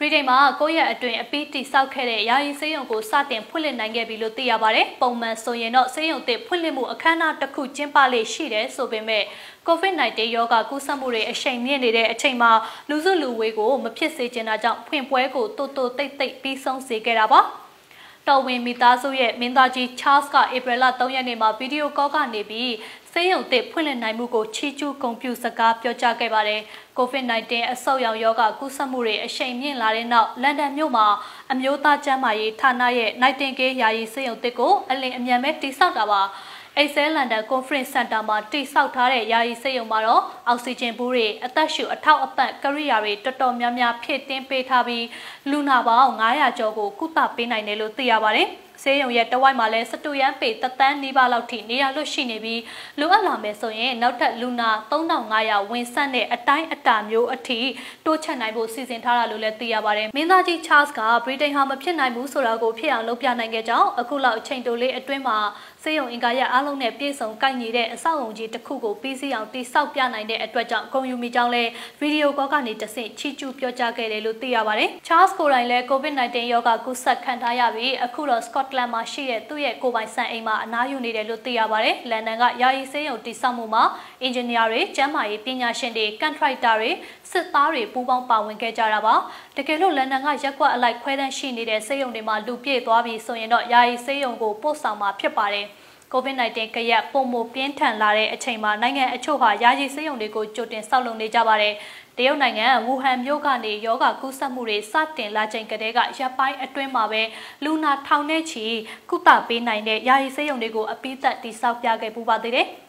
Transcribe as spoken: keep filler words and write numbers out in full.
Britain မှာကိုယ့်ရဲ့အတွင်အပီးတိဆောက်ခဲ့တဲ့ယာယီဆေးရုံကိုစတင်ဖွင့်လှစ်နိုင်ခဲ့ပြီလို့သိရပါတယ်။ပုံမှန်ဆိုရင်တော့ဆေးရုံတစ်ဖွင့်လှစ်မှုအခမ်းအနားတစ်ခုကျင်းပလေရှိတယ်ဆိုပေမဲ့ COVID nineteen ရောဂါကူးစက်မှုတွေအရှိန်မြင့်နေတဲ့အချိန်မှာလူစုလူဝေးကိုမဖြစ်စေချင်တာကြောင့်ဖွင့်ပွဲကိုတိုးတိုးတိတ်တိတ်ပြီးဆုံးစေခဲ့တာပါ။တော်ဝင်မိသားစုရဲ့မင်းသားကြီး Charles ကဧပြီလသုံးရက်နေ့မှာဗီဒီယိုကောကနေပြီးဆေးရုံတစ်ဖွင့်လှစ်နိုင်မှုကိုချီးကျူးဂုဏ်ပြုစကားပြောကြားခဲ့ပါတယ်။ COVID nineteen အဆုတ်ရောင်ရောဂါကူးစက်မှုတွေအရှိန်မြင့်လာတဲ့နောက်လန်ဒန်မြို့မှာအမျိုးသားကျန်းမာရေးဌာနရဲ့ Nightingale ယာယီဆေးရုံတစ်ကိုအလင်းအမြန်ပဲတိစောက်တာပါ။ Excel London Conference Center မှာတိစောက်ထားတဲ့ယာယီဆေးရုံမှာတော့အောက်ဆီဂျင်ဘူးတွေအသက်ရှူအထောက်အပံ့ကိရိယာတွေတော်တော်များများဖြည့်တင်းပေးထားပြီးလူနာပေါင်းnine hundredကျော်ကိုကုသပေးနိုင်တယ်လို့သိရပါတယ်။ဆေးရုံရဲ့တဝိုက်မှာလည်းစတူယန်ပေတသန်းနီးပါးလောက်ထိနေရာလွတ်ရှိနေပြီးလိုအပ်လာမယ်ဆိုရင်နောက်ထပ်လူနာthree thousand five hundredဝင်ဆက်တဲ့အတိုင်းအတာမျိုးအထိတိုးချဲ့နိုင်ဖို့စီစဉ်ထားတာလို့လည်းသိရပါတယ်။မင်းသားကြီး Charles ကဗြိတိန်ဟာမဖြစ်နိုင်ဘူးဆိုတာကိုဖြစ်အောင်လုပ်ပြနိုင်ခဲ့ကြောင်းအခုလောက်အချိန်တိုလေးအတွင်းမှာဆေးရုံအင်္ဂါရပ်အားလုံးနဲ့ပြည့်စုံကိုက်ညီတဲ့အဆောက်အုံကြီးတစ်ခုကိုပြီးစီးအောင်တိစောက်ပြနိုင်တဲ့အတွက်ကြောင့်ဂုဏ်ယူမိကြောင်းလည်းဗီဒီယိုကောကနေတဆင့်ချီးကျူးပြောကြားခဲ့တယ်လို့သိရပါတယ်။ Charles ကိုယ်တိုင်လည်း COVID nineteen ရောဂါကူးစက်ခံထားရပြီးအခုတော့ Scotland မှာရှိတဲ့သူ့ရဲ့ကိုယ်ပိုင်စံအိမ်မှာအနားယူနေတယ်လို့သိရပါတယ်။လန်ဒန်ကယာယီဆေးရုံတိစောက်မှုမှာအင်ဂျင်နီယာတွေကျန်းမာရေးပညာရှင်တွေကန်ထရိုက်တာတွေစစ်သားတွေပူးပေါင်းပါဝင်ခဲ့ကြတာပါ။တကယ်လို့လန်ဒန်ကရက်ကွက်အလိုက်ခွဲတန်းရှိနေတဲ့ဆေးရုံတွေမှာလူပြည့်သွားပြီဆိုရင်တော့ယာယီဆေးရုံကိုပို့ဆောင်မှာဖြစ်ပါတယ်။ COVID nineteen ကရက်ပုံမပြင်းထန်လာတဲ့အချိန်မှာနိုင်ငံအချို့ဟာယာယီဆေးရုံတွေကိုကြိုတင်ဆောက်လုပ်နေကြပါတယ်။တရုတ်နိုင်ငံဝူဟန်မြို့ကနေယောဂကူးစက်မှုတွေစတင်လာချိန်ကတည်းကရပ်ပိုင်းအတွင်းမှာပဲလူနာထောင်နဲ့ချီကုသပေးနိုင်တဲ့ယာယီဆေးရုံတွေကိုအပိသက်တိစောက်ပြခဲ့ပူပါသေးတယ်။